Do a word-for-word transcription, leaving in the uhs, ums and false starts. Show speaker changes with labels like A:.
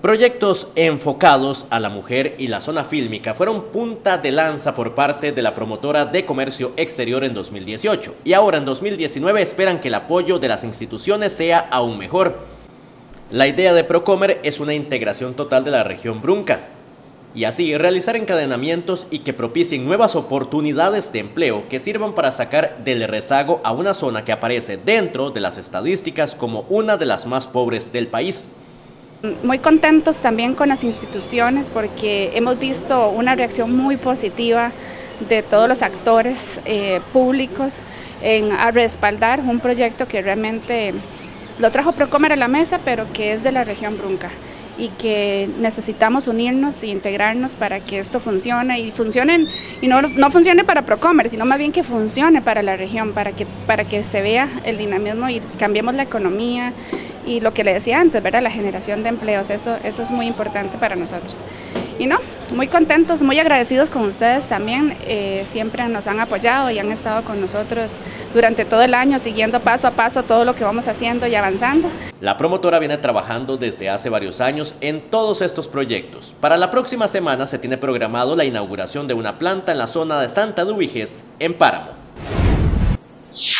A: Proyectos enfocados a la mujer y la zona fílmica fueron punta de lanza por parte de la promotora de comercio exterior en dos mil dieciocho y ahora en dos mil diecinueve esperan que el apoyo de las instituciones sea aún mejor. La idea de Procomer es una integración total de la región Brunca y así realizar encadenamientos y que propicien nuevas oportunidades de empleo que sirvan para sacar del rezago a una zona que aparece dentro de las estadísticas como una de las más pobres del país.
B: Muy contentos también con las instituciones porque hemos visto una reacción muy positiva de todos los actores eh, públicos en a respaldar un proyecto que realmente lo trajo Procomer a la mesa, pero que es de la región Brunca y que necesitamos unirnos e integrarnos para que esto funcione y funcione, y no, no funcione para Procomer, sino más bien que funcione para la región, para que, para que se vea el dinamismo y cambiemos la economía. Y lo que le decía antes, ¿verdad? La generación de empleos, eso, eso es muy importante para nosotros. Y no, muy contentos, muy agradecidos con ustedes también, eh, siempre nos han apoyado y han estado con nosotros durante todo el año, siguiendo paso a paso todo lo que vamos haciendo y avanzando.
A: La promotora viene trabajando desde hace varios años en todos estos proyectos. Para la próxima semana se tiene programado la inauguración de una planta en la zona de Santa Dúbiges, en Páramo.